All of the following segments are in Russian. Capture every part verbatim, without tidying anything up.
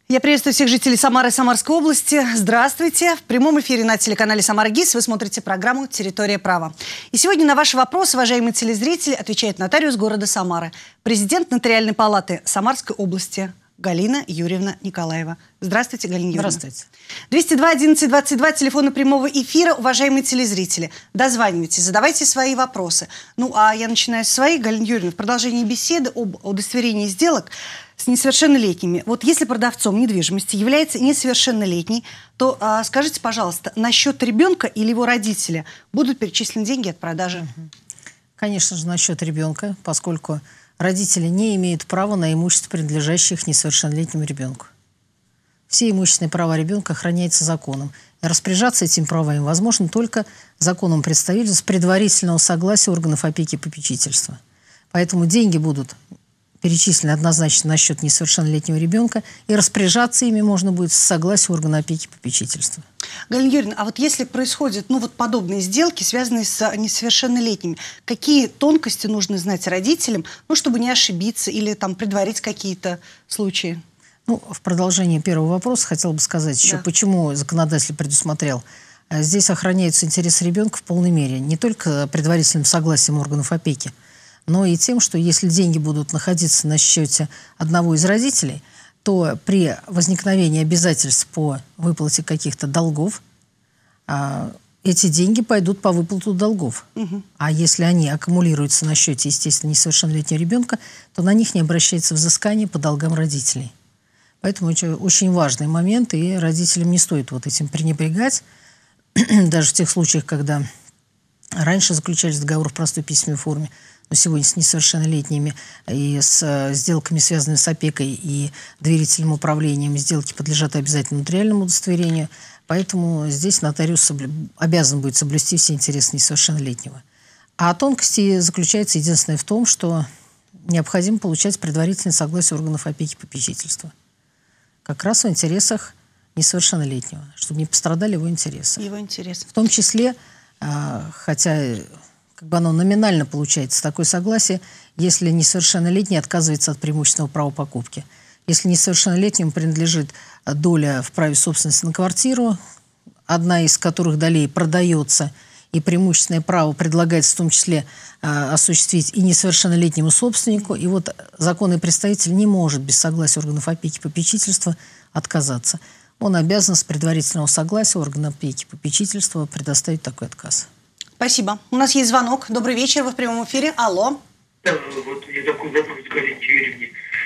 Я приветствую всех жителей Самары и Самарской области. Здравствуйте. В прямом эфире на телеканале «Самара ГИС» вы смотрите программу «Территория права». И сегодня на ваши вопросы, уважаемые телезрители, отвечает нотариус города Самары, президент Нотариальной палаты Самарской области Галина Юрьевна Николаева. Здравствуйте, Галина Юрьевна. Здравствуйте. двести два одиннадцать двадцать два, телефоны прямого эфира. Уважаемые телезрители, дозванивайтесь, задавайте свои вопросы. Ну, а я начинаю с своих, Галина Юрьевна, в продолжении беседы об удостоверении сделок с несовершеннолетними. Вот если продавцом недвижимости является несовершеннолетний, то а, скажите, пожалуйста, на счет ребенка или его родителя будут перечислены деньги от продажи? Конечно же, на счет ребенка, поскольку родители не имеют права на имущество, принадлежащее их несовершеннолетнему ребенку. Все имущественные права ребенка охраняются законом. И распоряжаться этими правами возможно только законом представителя с предварительного согласия органов опеки и попечительства. Поэтому деньги будут перечислены однозначно на счет несовершеннолетнего ребенка, и распоряжаться ими можно будет с согласия органа опеки и попечительства. Галина Юрьевна, а вот если происходят ну, вот подобные сделки, связанные с несовершеннолетними, какие тонкости нужно знать родителям, ну, чтобы не ошибиться или там предварить какие-то случаи? Ну, в продолжение первого вопроса хотела бы сказать еще, да. Почему законодатель предусмотрел. Здесь охраняются интересы ребенка в полной мере, не только предварительным согласием органов опеки, но и тем, что если деньги будут находиться на счете одного из родителей, то при возникновении обязательств по выплате каких-то долгов, а, эти деньги пойдут по выплату долгов. Угу. А если они аккумулируются на счете, естественно, несовершеннолетнего ребенка, то на них не обращается взыскание по долгам родителей. Поэтому это очень важный момент, и родителям не стоит вот этим пренебрегать, даже в тех случаях, когда раньше заключались договоры в простой письменной форме, но сегодня с несовершеннолетними и с сделками, связанными с опекой и доверительным управлением, сделки подлежат обязательно нотариальному удостоверению. Поэтому здесь нотариус соблю... обязан будет соблюсти все интересы несовершеннолетнего. А тонкости заключаются единственное в том, что необходимо получать предварительное согласие органов опеки и попечительства. Как раз в интересах несовершеннолетнего, чтобы не пострадали его интересы. Его интересы. В том числе, хотя как бы оно номинально получается такое согласие, если несовершеннолетний отказывается от преимущественного права покупки. Если несовершеннолетнему принадлежит доля в праве собственности на квартиру, одна из которых долей продается, и преимущественное право предлагается в том числе э, осуществить и несовершеннолетнему собственнику, и вот законный представитель не может без согласия органов опеки и попечительства отказаться. Он обязан с предварительного согласия органа опеки и попечительства предоставить такой отказ. Спасибо. У нас есть звонок. Добрый вечер, вы в прямом эфире. Алло. Да, вот у меня такой вопрос, Галине Юрьевне.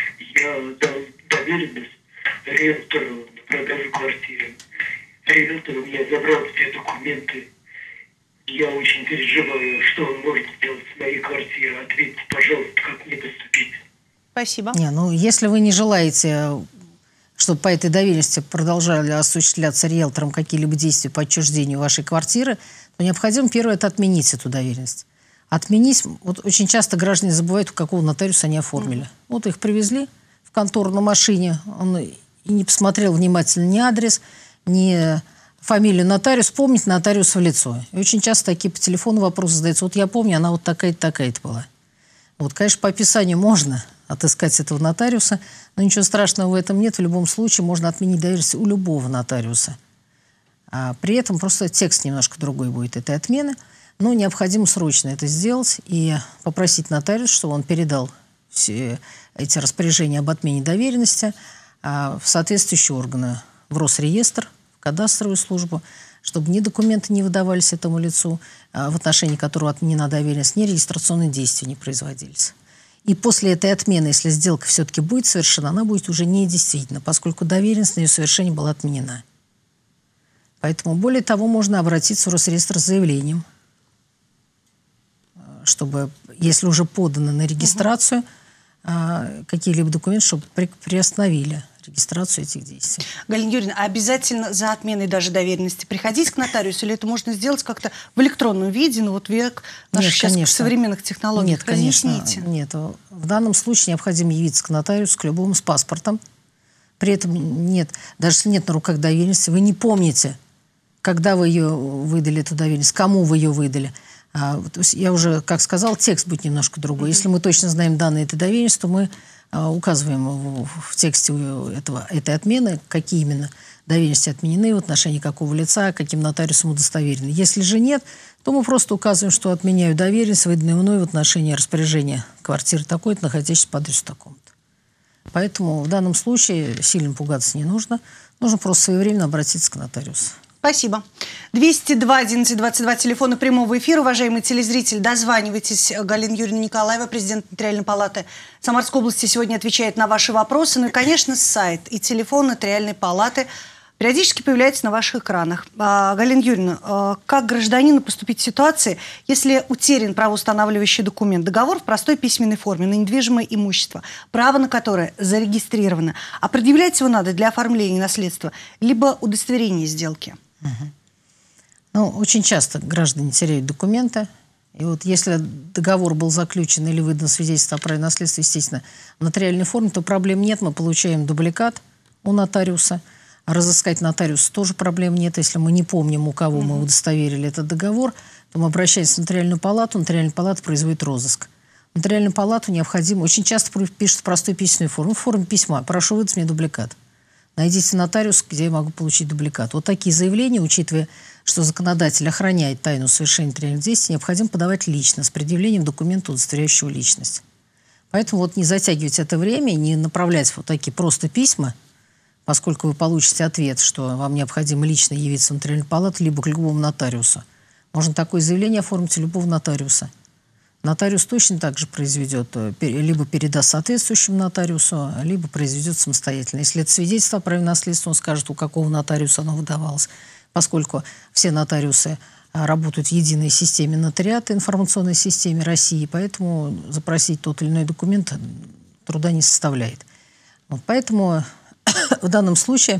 Я дал доверенность риэлтору на продажу квартиры. Риэлтор у меня забрал все документы. Я очень переживаю, что он может сделать с моей квартирой. Ответьте, пожалуйста, как мне поступить. Спасибо. Не, ну, если вы не желаете, чтобы по этой доверенности продолжали осуществляться риэлтором какие-либо действия по отчуждению вашей квартиры, то необходимо первое – это отменить эту доверенность. Отменить, вот очень часто граждане забывают, у какого нотариуса они оформили. Mm-hmm. Вот их привезли в контору на машине, он и не посмотрел внимательно ни адрес, ни фамилию нотариуса, помнить нотариуса в лицо. И очень часто такие по телефону вопросы задаются. Вот я помню, она вот такая-то, такая-то была. Вот, конечно, по описанию можно отыскать этого нотариуса, но ничего страшного в этом нет. В любом случае можно отменить доверенность у любого нотариуса. А при этом просто текст немножко другой будет этой отмены. Но необходимо срочно это сделать и попросить нотариуса, чтобы он передал все эти распоряжения об отмене доверенности в соответствующие органы, в Росреестр, в кадастровую службу, чтобы ни документы не выдавались этому лицу, в отношении которого отменена доверенность, ни регистрационные действия не производились. И после этой отмены, если сделка все-таки будет совершена, она будет уже недействительна, поскольку доверенность на ее совершение была отменена. Поэтому, более того, можно обратиться в Росреестр с заявлением, чтобы, если уже подано на регистрацию, угу. какие-либо документы, чтобы при, приостановили регистрацию этих действий. Галина Юрьевна, а обязательно за отменой даже доверенности приходить к нотариусу, или это можно сделать как-то в электронном виде, ну вот век наших сейчас конечно. современных технологий? Нет, конечно. Нет. В данном случае необходимо явиться к нотариусу, к любому с паспортом. При этом нет, даже если нет на руках доверенности, вы не помните, когда вы ее выдали, эту доверенность, кому вы ее выдали. А, то есть я уже, как сказал, текст будет немножко другой. Mm-hmm. Если мы точно знаем данные этой доверенности, то мы указываем в, в тексте этого, этой отмены, какие именно доверенности отменены в отношении какого лица, каким нотариусом удостоверены. Если же нет, то мы просто указываем, что отменяю доверенность, выданную мной в отношении распоряжения квартиры такой-то, находящейся по адресу такому-то. Поэтому в данном случае сильно пугаться не нужно. Нужно просто своевременно обратиться к нотариусу. Спасибо. двести два одиннадцать двадцать два, телефона прямого эфира. Уважаемый телезритель, дозванивайтесь. Галина Юрьевна Николаева, президент Нотариальной палаты Самарской области, сегодня отвечает на ваши вопросы. Ну и, конечно, сайт и телефон Нотариальной палаты периодически появляется на ваших экранах. А, Галина Юрьевна, а, как гражданину поступить в ситуации, если утерян правоустанавливающий документ, договор в простой письменной форме на недвижимое имущество, право на которое зарегистрировано, а предъявлять его надо для оформления наследства, либо удостоверения сделки? Угу. Ну, очень часто граждане теряют документы. И вот если договор был заключен или выдан свидетельство о праве наследства, естественно, в нотариальной форме, то проблем нет. Мы получаем дубликат у нотариуса. Разыскать нотариуса тоже проблем нет. Если мы не помним, у кого мы удостоверили этот договор, то мы обращаемся в нотариальную палату. Нотариальная палата производит розыск. В нотариальную палату необходимо... Очень часто пишут в простой письменной форме. В форме письма. Прошу выдать мне дубликат. Найдите нотариус, где я могу получить дубликат. Вот такие заявления, учитывая, что законодатель охраняет тайну совершения нотариальных действий, необходимо подавать лично, с предъявлением документа, удостоверяющего личность. Поэтому вот не затягивать это время, не направлять вот такие просто письма, поскольку вы получите ответ, что вам необходимо лично явиться в нотариальную палату, либо к любому нотариусу. Можно такое заявление оформить у любого нотариуса. Нотариус точно так же произведет, либо передаст соответствующему нотариусу, либо произведет самостоятельно. Если это свидетельство о праве наследства, он скажет, у какого нотариуса оно выдавалось. Поскольку все нотариусы работают в единой системе нотариата, информационной системе России, поэтому запросить тот или иной документ труда не составляет. Вот поэтому в данном случае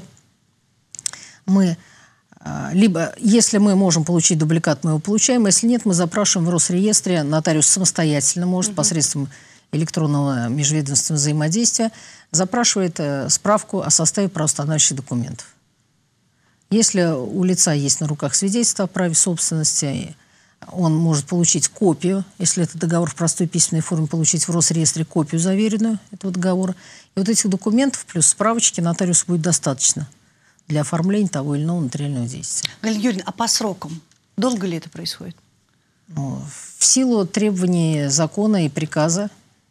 мы... Либо, если мы можем получить дубликат, мы его получаем. Если нет, мы запрашиваем в Росреестре. Нотариус самостоятельно может угу. посредством электронного межведомственного взаимодействия запрашивает э, справку о составе правоустанавливающих документов. Если у лица есть на руках свидетельство о праве собственности, он может получить копию, если это договор в простой письменной форме, получить в Росреестре копию заверенную этого договора. И вот этих документов плюс справочки нотариусу будет достаточно для оформления того или иного нотариального действия. Галина Юрьевна, а по срокам? Долго ли это происходит? Ну, в силу требований закона и приказа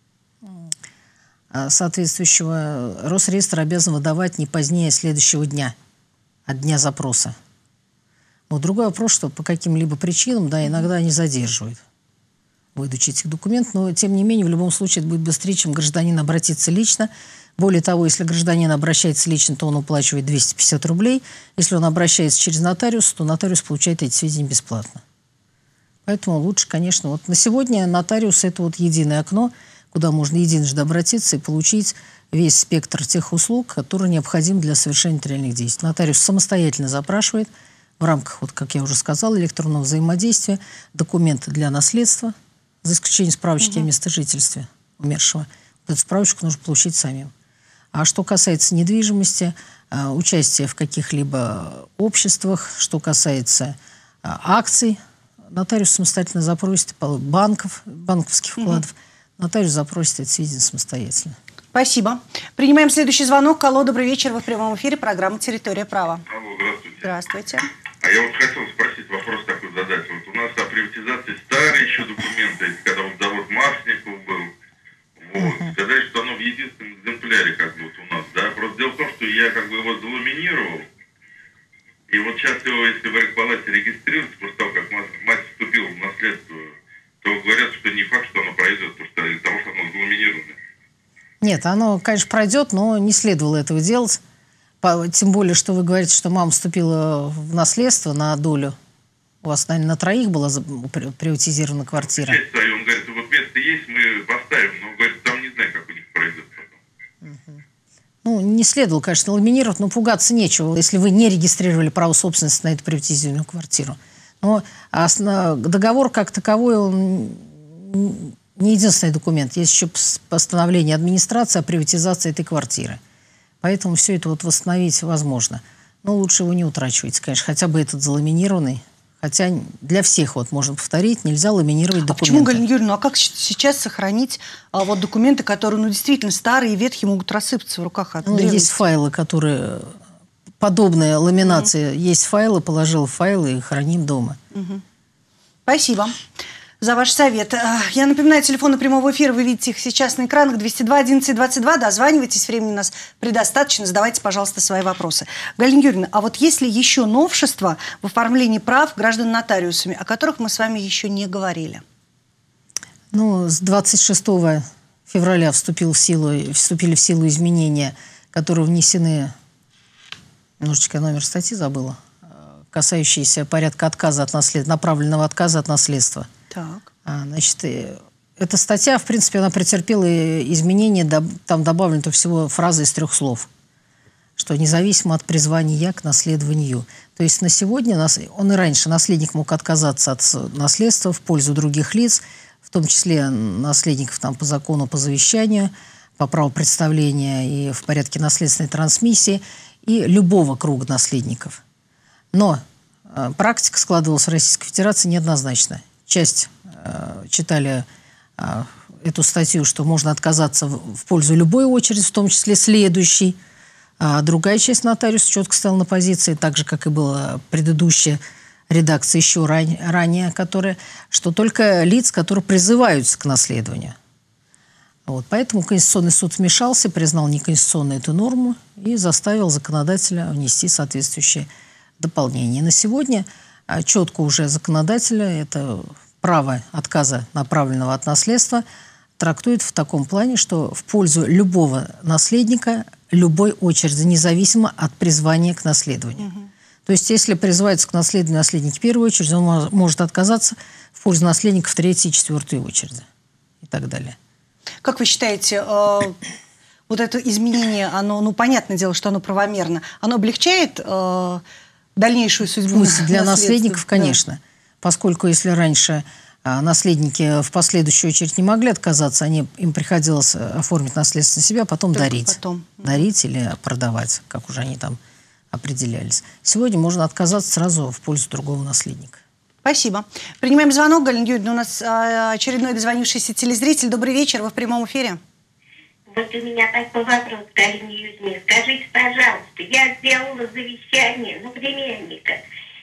соответствующего, Росреестр обязан выдавать не позднее следующего дня, от дня запроса. Но другой вопрос, что по каким-либо причинам, да, иногда они задерживают выдачу этих документов, но тем не менее в любом случае это будет быстрее, чем гражданин обратиться лично. Более того, если гражданин обращается лично, то он уплачивает двести пятьдесят рублей. Если он обращается через нотариус, то нотариус получает эти сведения бесплатно. Поэтому лучше, конечно, вот на сегодня нотариус – это вот единое окно, куда можно единожды обратиться и получить весь спектр тех услуг, которые необходимы для совершения нотариальных действий. Нотариус самостоятельно запрашивает в рамках, вот, как я уже сказала, электронного взаимодействия документы для наследства, за исключением справочки угу. о месте жительства умершего. Вот эту справочку нужно получить самим. А что касается недвижимости, участия в каких-либо обществах, что касается акций, нотариус самостоятельно запросит, банков, банковских вкладов, угу. нотариус запросит эти сведения самостоятельно. Спасибо. Принимаем следующий звонок. Алло, добрый вечер. Вы в прямом эфире. Программа «Территория права». Алло, здравствуйте. Здравствуйте. А я вот хотел спросить, вопрос такой задать. Вот у нас о приватизации старые еще документы, когда вот завод Масленников был. Вот. Uh-huh. Сказать, что оно в единственном экземпляре как бы вот у нас, да. Просто дело в том, что я как бы его заламинировал. И вот сейчас его, если в палате регистрируется, после того, как мать вступила в наследство, то говорят, что не факт, что оно пройдет, потому что из-за того, что оно заламинировано. Нет, оно, конечно, пройдет, но не следовало этого делать. Тем более, что вы говорите, что мама вступила в наследство на долю. У вас, наверное, на троих была приватизирована квартира. Часть свою, он говорит, вот место есть, мы поставим, но, говорит, там не знаю, как у них пройдет потом. Угу. Ну, не следовало, конечно, ламинировать, но пугаться нечего, если вы не регистрировали право собственности на эту приватизированную квартиру. Но договор как таковой, он не единственный документ. Есть еще постановление администрации о приватизации этой квартиры. Поэтому все это вот восстановить возможно. Но лучше его не утрачивать, конечно. Хотя бы этот заламинированный, Хотя для всех, вот можно повторить, нельзя ламинировать документы. А почему, Галина Юрьевна, ну а как сейчас сохранить а, вот документы, которые ну, действительно старые и ветхие, могут рассыпаться в руках от ну, древности? Есть файлы, которые... Подобная ламинация. Mm-hmm. Есть файлы, положил файлы и храним дома. Mm-hmm. Спасибо за ваш совет. Я напоминаю, телефоны прямого эфира, вы видите их сейчас на экранах, двести два одиннадцать двадцать два, дозванивайтесь, времени у нас предостаточно, задавайте, пожалуйста, свои вопросы. Галина Юрьевна, а вот есть ли еще новшества в оформлении прав граждан нотариусами, о которых мы с вами еще не говорили? Ну, с двадцать шестого февраля вступил в силу, вступили в силу изменения, которые внесены, немножечко номер статьи забыла, касающиеся порядка отказа от наследства, направленного отказа от наследства. Так. А, значит, эта статья, в принципе, она претерпела изменения, там добавлено всего фраза из трех слов, что независимо от призвания к наследованию. То есть на сегодня, он и раньше, наследник мог отказаться от наследства в пользу других лиц, в том числе наследников там, по закону, по завещанию, по праву представления и в порядке наследственной трансмиссии, и любого круга наследников. Но э, практика складывалась в Российской Федерации неоднозначно. Часть э, читали э, эту статью, что можно отказаться в, в пользу любой очереди, в том числе следующей. А другая часть нотариуса четко стояла на позиции, так же, как и была предыдущая редакция еще ран, ранее, которая, что только лиц, которые призываются к наследованию. Вот, поэтому Конституционный суд вмешался, признал неконституционной эту норму и заставил законодателя внести соответствующее дополнение. На сегодня четко уже законодателя это право отказа, направленного от наследства, трактует в таком плане, что в пользу любого наследника любой очереди, независимо от призвания к наследованию. Угу. То есть, если призывается к наследованию наследник в первую очередь, он может отказаться в пользу наследников в третьей и четвертой очереди и так далее. Как вы считаете, э, вот это изменение, оно, ну, понятное дело, что оно правомерно, оно облегчает э, дальнейшую судьбу Пусть для наследников, конечно. Да. Поскольку если раньше э, наследники в последующую очередь не могли отказаться, они, им приходилось оформить наследство на себя, потом Только дарить. Потом. Дарить или продавать, как уже они там определялись. Сегодня можно отказаться сразу в пользу другого наследника. Спасибо. Принимаем звонок, Галина Юрьевна. У нас а, очередной дозвонившийся телезритель. Добрый вечер, вы в прямом эфире. Вот у меня такой вопрос, Галина Юрьевна. Скажите, пожалуйста, я сделала завещание на племянника.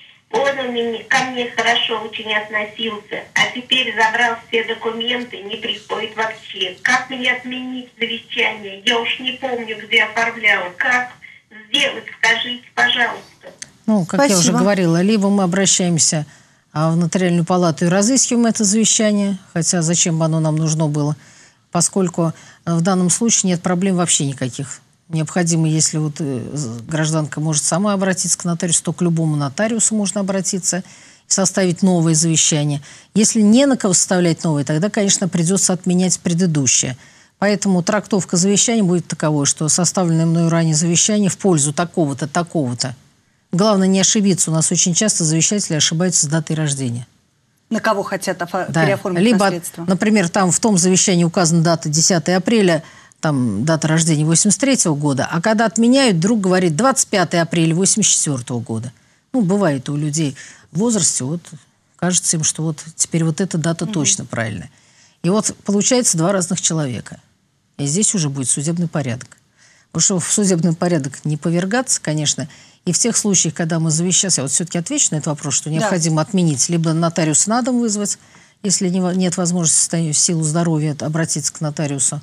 Он у меня, ко мне хорошо очень относился, а теперь забрал все документы, не приходит вообще. Как мне отменить завещание? Я уж не помню, где оформляла. Как сделать, скажите, пожалуйста. Ну, как Спасибо. Я уже говорила, либо мы обращаемся в нотариальную палату и разыскиваем это завещание, хотя зачем бы оно нам нужно было, поскольку в данном случае нет проблем вообще никаких. Необходимо, если вот гражданка может сама обратиться к нотариусу, то к любому нотариусу можно обратиться и составить новое завещание. Если не на кого составлять новое, тогда, конечно, придется отменять предыдущее. Поэтому трактовка завещания будет таковой, что составленное мною ранее завещание в пользу такого-то, такого-то. Главное не ошибиться. У нас очень часто завещатели ошибаются с датой рождения. На кого хотят да. переоформить Либо, наследство? Например, там в том завещании указана дата десятое апреля, там дата рождения восемьдесят третьего года, а когда отменяют, друг говорит двадцать пятое апреля восемьдесят четвёртого года. Ну, бывает у людей в возрасте, вот кажется им, что вот теперь вот эта дата угу. точно правильная. И вот получается два разных человека. И здесь уже будет судебный порядок. Потому что в судебный порядок не повергаться, конечно. И в тех случаях, когда мы завещаем, я вот все-таки отвечу на этот вопрос, что необходимо да. отменить, либо нотариуса на дом вызвать, если нет возможности в силу здоровья обратиться к нотариусу,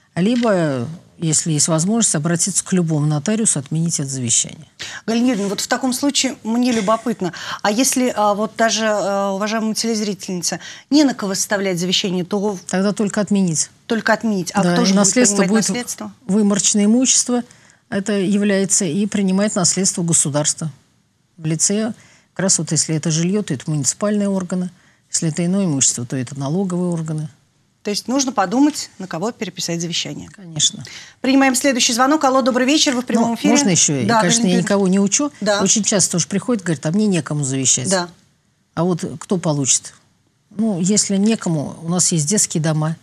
либо, если есть возможность, обратиться к любому нотариусу, отменить это завещание. Галина Юрьевна, вот в таком случае мне любопытно, а если а, вот даже, а, уважаемая телезрительница, не на кого составлять завещание, то... Тогда только отменить. Только отменить. А да, кто же наследство будет будет наследство? Выморочное имущество, это является, и принимает наследство государства. В лице, как раз вот если это жилье, то это муниципальные органы, если это иное имущество, то это налоговые органы. То есть нужно подумать, на кого переписать завещание. Конечно. Принимаем следующий звонок. Алло, добрый вечер, вы в прямом ну, эфире. Можно еще? Да, конечно, я никого не учу. Да. Очень часто тоже приходит, говорит, а мне некому завещать. Да. А вот кто получит? Ну, если некому, у нас есть детские дома,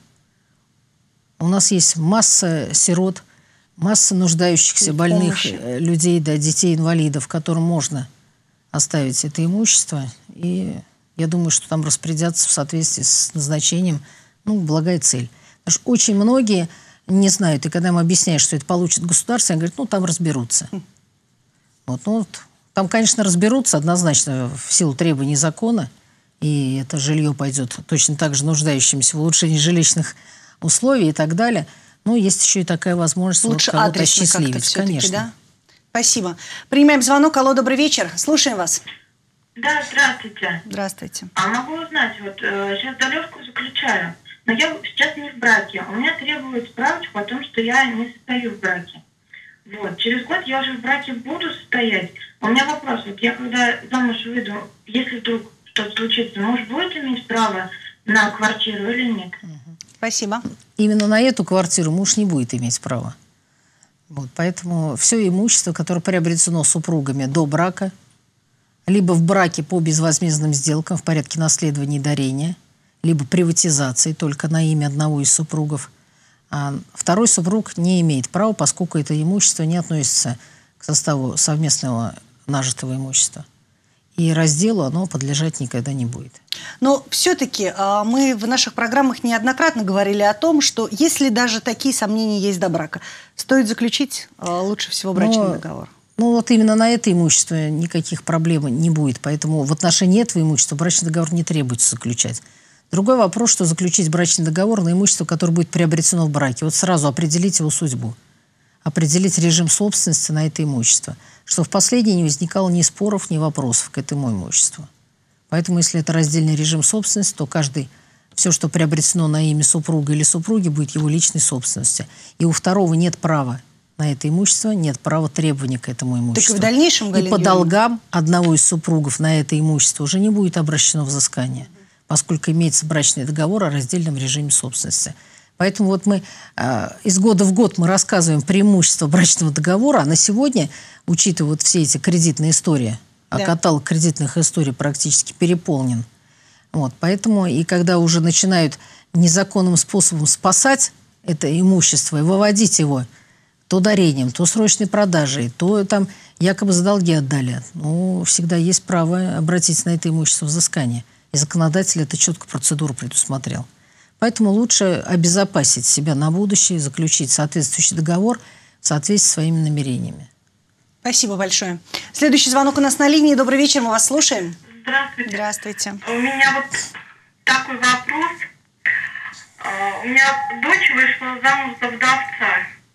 у нас есть масса сирот, масса нуждающихся, больных людей, да, детей-инвалидов, которым можно оставить это имущество. И я думаю, что там распорядятся в соответствии с назначением, ну, благая цель. Потому что очень многие не знают, и когда им объясняешь, что это получит государство, они говорят, ну, там разберутся. Вот, ну, вот, там, конечно, разберутся однозначно в силу требований закона, и это жилье пойдет точно так же нуждающимся в улучшении жилищных условий и так далее. Но есть еще и такая возможность лучше вот кого-то адресно как-то осчастливить, конечно. Да? Спасибо. Принимаем звонок. Алло, добрый вечер. Слушаем вас. Да, здравствуйте. Здравствуйте. А могу узнать, вот э, сейчас долевку заключаю, но я сейчас не в браке. У меня требуют справочку о том, что я не состою в браке. Вот. Через год я уже в браке буду состоять. У меня вопрос, вот я когда замуж выйду, если вдруг что-то случится, муж будет иметь право на квартиру или нет? Спасибо. Именно на эту квартиру муж не будет иметь права. Вот, поэтому все имущество, которое приобретено супругами до брака, либо в браке по безвозмездным сделкам в порядке наследования и дарения, либо приватизации только на имя одного из супругов, а второй супруг не имеет права, поскольку это имущество не относится к составу совместного нажитого имущества. И разделу оно подлежать никогда не будет. Но все-таки мы в наших программах неоднократно говорили о том, что если даже такие сомнения есть до брака, стоит заключить лучше всего брачный Но, договор. Ну вот именно на это имущество никаких проблем не будет. Поэтому в отношении этого имущества брачный договор не требуется заключать. Другой вопрос, что заключить брачный договор на имущество, которое будет приобретено в браке. Вот сразу определить его судьбу. Определить режим собственности на это имущество. Что в последнее не возникало ни споров, ни вопросов к этому имуществу. Поэтому, если это раздельный режим собственности, то каждый, все, что приобретено на имя супруга или супруги, будет его личной собственностью. И у второго нет права на это имущество, нет права требования к этому имуществу. Так и в дальнейшем, и Галина по Юрьевна, долгам одного из супругов на это имущество уже не будет обращено взыскание, поскольку имеется брачный договор о раздельном режиме собственности. Поэтому вот мы э, из года в год мы рассказываем преимущества брачного договора, а на сегодня, учитывая вот все эти кредитные истории, а да. каталог кредитных историй практически переполнен. Вот, поэтому и когда уже начинают незаконным способом спасать это имущество и выводить его то дарением, то срочной продажей, то там якобы за долги отдали, ну, всегда есть право обратиться на это имущество взыскание. И законодатель это четко процедуру предусмотрел. Поэтому лучше обезопасить себя на будущее, заключить соответствующий договор в соответствии с своими намерениями. Спасибо большое. Следующий звонок у нас на линии. Добрый вечер, мы вас слушаем. Здравствуйте. Здравствуйте. У меня вот такой вопрос. У меня дочь вышла замуж за вдовца.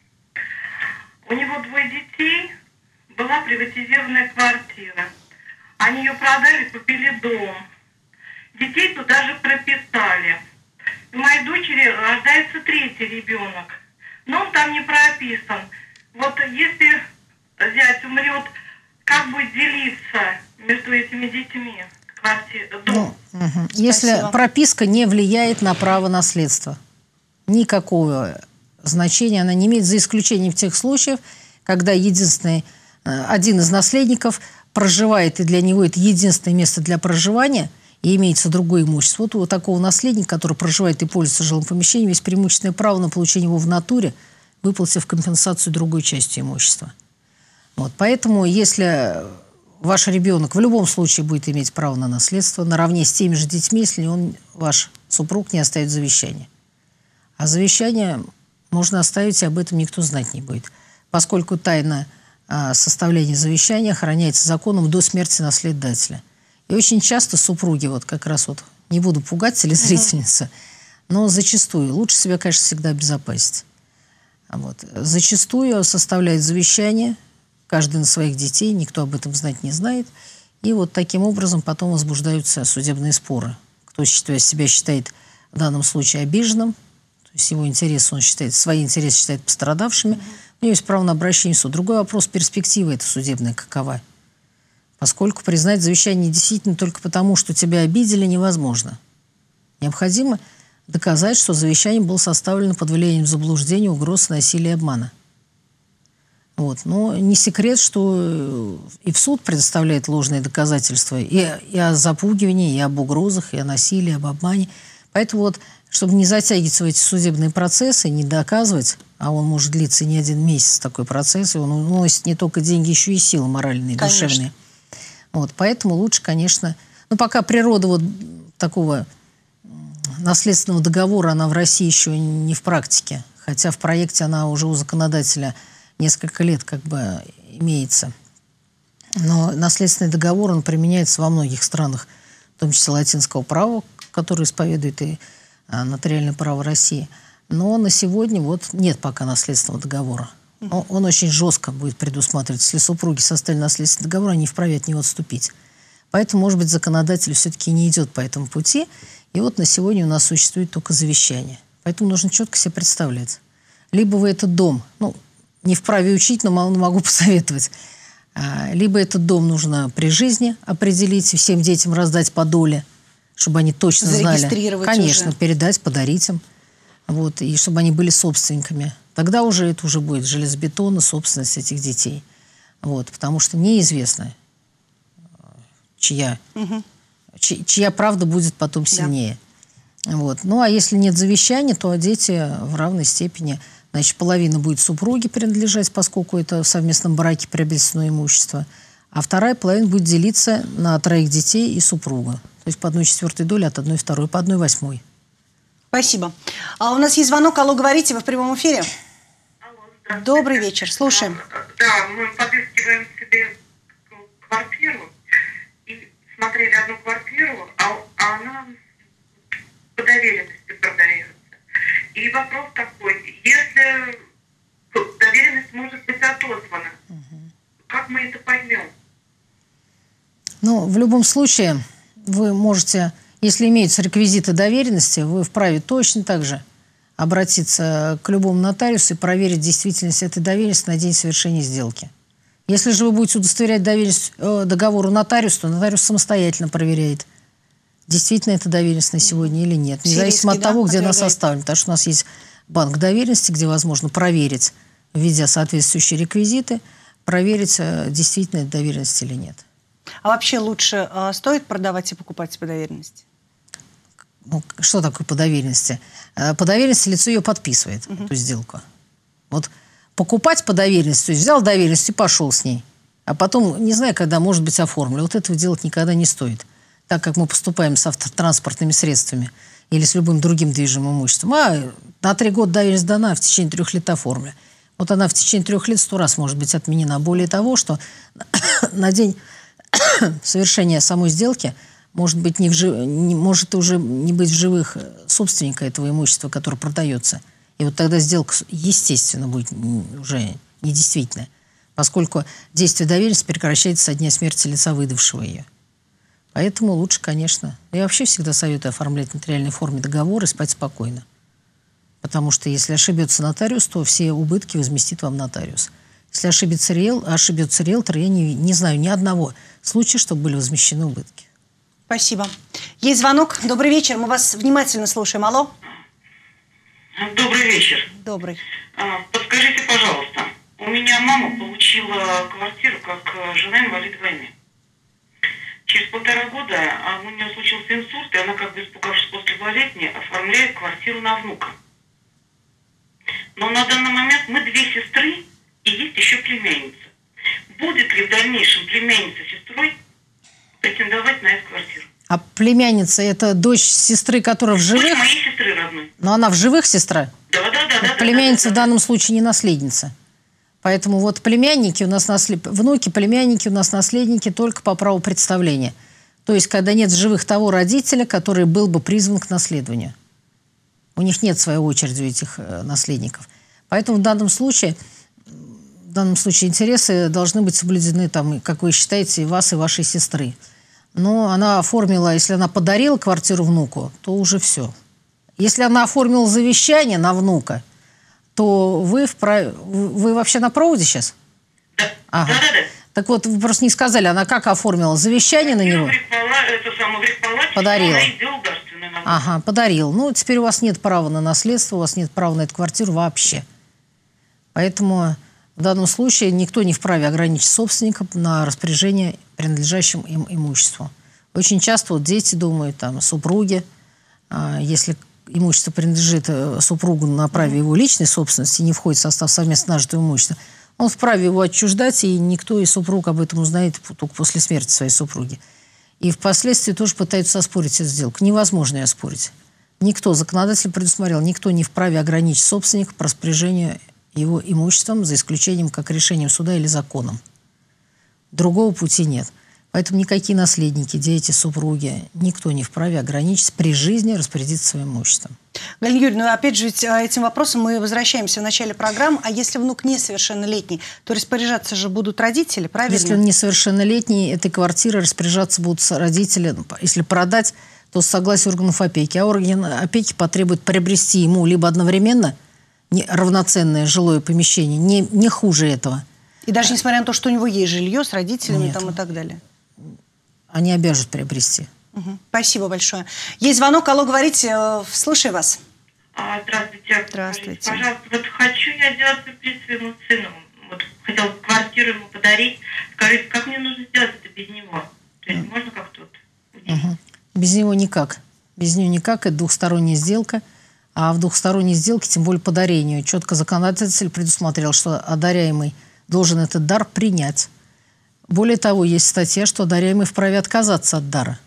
У него двое детей, была приватизированная квартира. Они ее продали, купили дом. Детей туда же прописали. У моей дочери рождается третий ребенок, но он там не прописан. Вот если зять умрет, как будет делиться между этими детьми квартира, дом? Ну, угу. Если Спасибо. прописка не влияет на право наследства, никакого значения она не имеет, за исключением тех случаев, когда единственный, один из наследников проживает, и для него это единственное место для проживания, и имеется другое имущество. Вот у такого наследника, который проживает и пользуется жилым помещением, есть преимущественное право на получение его в натуре, выплатив компенсацию другой частью имущества. Вот. Поэтому, если ваш ребенок в любом случае будет иметь право на наследство, наравне с теми же детьми, если он, ваш супруг, не оставит завещание. А завещание можно оставить, и об этом никто знать не будет, поскольку тайна а, составления завещания охраняется законом до смерти наследодателя. И очень часто супруги, вот как раз вот, не буду пугать телезрительницу, но зачастую, лучше себя, конечно, всегда обезопасить. Вот. Зачастую составляют завещание, каждый на своих детей, никто об этом знать не знает. И вот таким образом потом возбуждаются судебные споры. Кто себя считает в данном случае обиженным, то есть его интересы он считает, свои интересы считает пострадавшими, mm-hmm. у него есть право на обращение в суд. Другой вопрос, перспектива эта судебная какова. Поскольку признать завещание действительно только потому, что тебя обидели, невозможно. Необходимо доказать, что завещание было составлено под влиянием заблуждения, угроз, насилия и обмана. Вот. Но не секрет, что и в суд предоставляет ложные доказательства и, и о запугивании, и об угрозах, и о насилии, и об обмане. Поэтому вот, чтобы не затягивать эти судебные процессы, не доказывать, а он может длиться не один месяц, такой процесс, и он уносит не только деньги, еще и силы моральные, Конечно. душевные. Вот, поэтому лучше, конечно... Ну, пока природа вот такого наследственного договора, она в России еще не в практике. Хотя в проекте она уже у законодателя несколько лет как бы имеется. Но наследственный договор, он применяется во многих странах, в том числе латинского права, которое исповедует и а, нотариальное право России. Но на сегодня вот нет пока наследственного договора. Он, он очень жестко будет предусматривать. Если супруги составили наследственный договор, они вправе от него отступить. Поэтому, может быть, законодатель все-таки не идет по этому пути. И вот на сегодня у нас существует только завещание. Поэтому нужно четко себе представлять. Либо вы этот дом, ну, не вправе учить, но могу посоветовать, либо этот дом нужно при жизни определить, всем детям раздать по доле, чтобы они точно знали. Конечно, уже. Передать, подарить им. Вот, и чтобы они были собственниками. Тогда уже это уже будет железобетонная собственность этих детей. Вот, потому что неизвестно, чья, угу. чья, чья правда будет потом сильнее. Да. Вот. Ну, а если нет завещания, то дети в равной степени... Значит, половина будет супруге принадлежать, поскольку это в совместном браке приобретено имущество. А вторая половина будет делиться на троих детей и супруга. То есть по одной четвертой доли от одной второй, по одной восьмой. Спасибо. А у нас есть звонок. Алло, говорите, вы в прямом эфире? Алло, добрый вечер, слушаем. Да, мы подыскиваем себе квартиру и смотрели одну квартиру, а, а она по доверенности продается. И вопрос такой, если доверенность может быть отозвана, угу. как мы это поймем? Ну, в любом случае, вы можете, если имеются реквизиты доверенности, вы вправе точно так же обратиться к любому нотариусу и проверить действительность этой доверенности на день совершения сделки. Если же вы будете удостоверять доверенность э, договору нотариусу, то нотариус самостоятельно проверяет, действительно это доверенность на сегодня или нет. Независимо от того, где она составлена. Потому что у нас есть банк доверенности, где возможно проверить, введя соответствующие реквизиты, проверить, действительно это доверенность или нет. А вообще лучше э, стоит продавать и покупать по доверенности? Ну, что такое по доверенности? По доверенности лицо ее подписывает, угу. эту сделку. Вот покупать по доверенности, то есть взял доверенность и пошел с ней. А потом, не знаю, когда, может быть, оформлю. Вот этого делать никогда не стоит. Так как мы поступаем с автотранспортными средствами или с любым другим движимым имуществом. А на три года доверенность дана, в течение трех лет оформлю. Вот она в течение трех лет сто раз может быть отменена. Более того, что на день совершения самой сделки может быть не в жив... не, может уже не быть в живых собственника этого имущества, которое продается. И вот тогда сделка, естественно, будет уже недействительная, поскольку действие доверенности прекращается со дня смерти лица, выдавшего ее. Поэтому лучше, конечно... Я вообще всегда советую оформлять в нотариальной форме договор и спать спокойно. Потому что если ошибется нотариус, то все убытки возместит вам нотариус. Если ошибется, риэл, ошибется риэлтор, я не, не знаю ни одного случая, чтобы были возмещены убытки. Спасибо. Есть звонок. Добрый вечер. Мы вас внимательно слушаем. Алло. Добрый вечер. Добрый. Подскажите, пожалуйста, у меня мама получила квартиру как жена инвалид войны. Через полтора года у нее случился инсульт, и она, как бы испугавшись после болезни, оформляет квартиру на внука. Но на данный момент мы две сестры, и есть еще племянница. Будет ли в дальнейшем племянница с сестрой претендовать на эту квартиру? А племянница – это дочь сестры, которая в живых? Дочь моей сестры родной. Но она в живых сестра? Да, да, да. да племянница да, да, в данном случае не наследница. Поэтому вот племянники у нас, наслед... внуки, племянники у нас наследники только по праву представления. То есть, когда нет в живых того родителя, который был бы призван к наследованию. У них нет, в свою очередь, у этих э, наследников. Поэтому в данном случае, в данном случае интересы должны быть соблюдены, там, как вы считаете, и вас, и вашей сестры. Но она оформила, если она подарила квартиру внуку, то уже все. Если она оформила завещание на внука, то вы, вправе... вы вообще на проводе сейчас? Да. Ага. Да, да, да. Так вот, вы просто не сказали, она как оформила? Завещание на него? Подарила. Ага, подарил. Ну, теперь у вас нет права на наследство, у вас нет права на эту квартиру вообще. Поэтому в данном случае никто не вправе ограничить собственника на распоряжение принадлежащим им имуществу. Очень часто вот дети думают, там, супруги, а, если имущество принадлежит супругу на праве его личной собственности и не входит в состав совместно нажитого имущества, Он вправе его отчуждать, и никто из супруг об этом узнает только после смерти своей супруги. И впоследствии тоже пытаются оспорить эту сделку. Невозможно ее оспорить. Никто, законодатель предусмотрел, никто не вправе ограничить собственника по распоряжению его имуществом, за исключением как решением суда или законом. Другого пути нет. Поэтому никакие наследники, дети, супруги, никто не вправе ограничить при жизни распорядиться своим имуществом. Галина Юрьевна, опять же, этим вопросом мы возвращаемся в начале программы. А если внук несовершеннолетний, то распоряжаться же будут родители, правильно? Если он несовершеннолетний, этой квартирой распоряжаться будут родители. Если продать, то с согласия органов опеки. А органы опеки потребуют приобрести ему либо одновременно равноценное жилое помещение, не, не хуже этого. И даже несмотря на то, что у него есть жилье с родителями Нет. там, и так далее. Они обяжут приобрести. Угу. Спасибо большое. Есть звонок. Алло, говорите. Слушаю вас. А, здравствуйте. Здравствуйте. Скажите, пожалуйста, вот хочу я сделать сюрприз своему сыну. Вот хотел квартиру ему подарить. Скажите, как мне нужно сделать это без него? То есть можно как-то вот... Угу. Без него никак. Без него никак. Это двухсторонняя сделка. А в двухсторонней сделке, тем более подарению, четко законодатель предусмотрел, что одаряемый должен этот дар принять. Более того, есть статья, что одаряемый вправе отказаться от дара.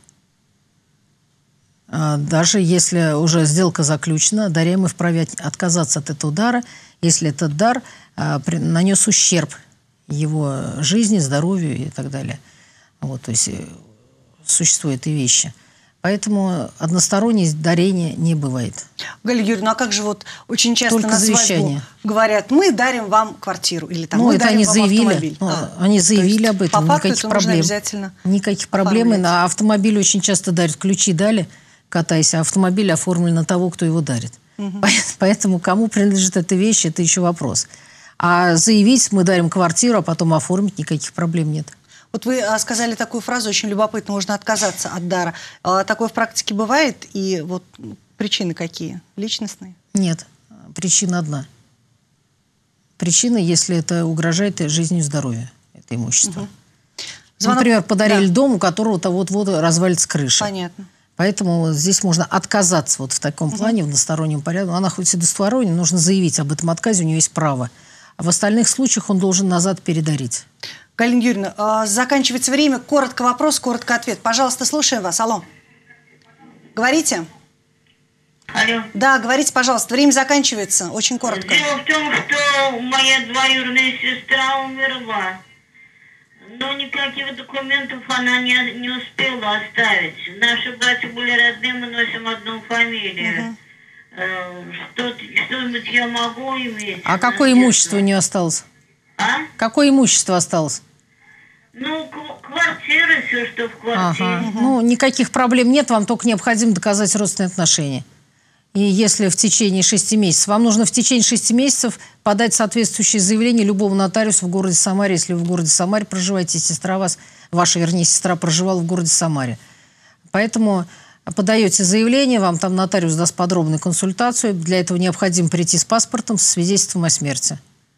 Даже если уже сделка заключена, одаряемый вправе отказаться от этого дара, если этот дар нанес ущерб его жизни, здоровью и так далее. Вот, то есть существуют и вещи. Поэтому одностороннее дарение не бывает. Галина Юрьевна, ну а как же вот очень часто Только на свадьбу завещание. Говорят, мы дарим вам квартиру или там Ну, мы это дарим они вам заявили. автомобиль. Ну, А, они заявили есть об этом. по факту Никаких это нужно проблем. обязательно Никаких проблем. оформлять. На автомобиль очень часто дарят. Ключи дали, катайся, а автомобиль оформлен на того, кто его дарит. Угу. Поэтому кому принадлежит эта вещь, это еще вопрос. А заявить, мы дарим квартиру, а потом оформить, никаких проблем нет. Вот вы а, сказали такую фразу, очень любопытно, можно отказаться от дара. А, такое в практике бывает? И вот причины какие? Личностные? Нет. Причина одна. Причина, если это угрожает жизни и здоровью, это имущество. Угу. Звонок... Например, подарили да. дом, у которого-то вот-вот развалится крыша. Понятно. Поэтому здесь можно отказаться вот в таком угу. плане, в одностороннем порядке. Она хоть и двусторонняя, нужно заявить об этом отказе, у нее есть право. А в остальных случаях он должен назад передарить. Галина Юрьевна, заканчивается время. Коротко вопрос, коротко ответ. Пожалуйста, слушаем вас. Алло. Говорите. Алло. Да, говорите, пожалуйста. Время заканчивается. Очень коротко. Дело в том, что моя двоюродная сестра умерла. Но никаких документов она не, не успела оставить. Наши братья были родные, мы носим одну фамилию. Угу. Что, что-нибудь я могу иметь. А какое имущество у нее осталось? А? Какое имущество осталось? Ну, квартира, все, что в квартире. Ага. Угу. Ну, никаких проблем нет, вам только необходимо доказать родственные отношения. И если в течение шести месяцев, вам нужно в течение шести месяцев подать соответствующее заявление любому нотариусу в городе Самаре, если вы в городе Самаре проживаете, сестра вас, ваша, вернее, сестра проживала в городе Самаре. Поэтому подаете заявление, вам там нотариус даст подробную консультацию. Для этого необходимо прийти с паспортом, с свидетельством о смерти.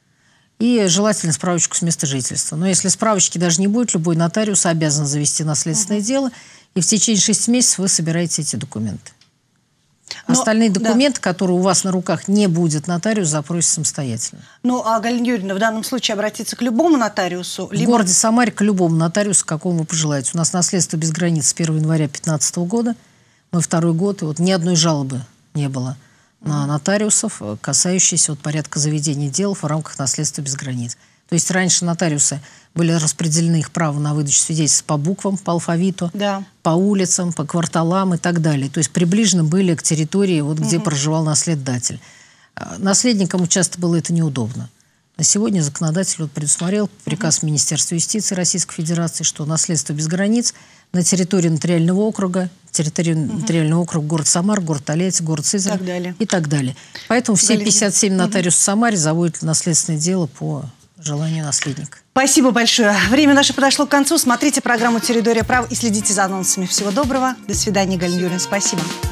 И желательно справочку с места жительства. Но если справочки даже не будет, любой нотариус обязан завести наследственное угу. дело. И в течение шести месяцев вы собираете эти документы. Но, остальные документы, да. которые у вас на руках не будет, нотариус запросит самостоятельно. Ну, а Галина Юрьевна в данном случае обратиться к любому нотариусу? В либо... городе Самаре к любому нотариусу, какому вы пожелаете. У нас наследство без границ с первого января две тысячи пятнадцатого года. Мы второй год, и вот ни одной жалобы не было на нотариусов, касающиеся вот порядка заведения дел в рамках наследства без границ. То есть раньше нотариусы были распределены их право на выдачу свидетельств по буквам, по алфавиту, да. по улицам, по кварталам и так далее. То есть приближены были к территории, вот, где угу. проживал наследодатель. Наследникам часто было это неудобно. На сегодня законодатель вот предусмотрел приказ угу. Министерства юстиции Российской Федерации, что наследство без границ на территории нотариального округа, территории угу. нотариального округа город Самар, город Тольятти, город Сызрань так далее. и так далее. Поэтому все пятьдесят семь нотариусов угу. в Самаре заводят наследственное дело по желанию наследника. Спасибо большое. Время наше подошло к концу. Смотрите программу «Территория прав» и следите за анонсами. Всего доброго. До свидания, Галина Юрьевна. Спасибо.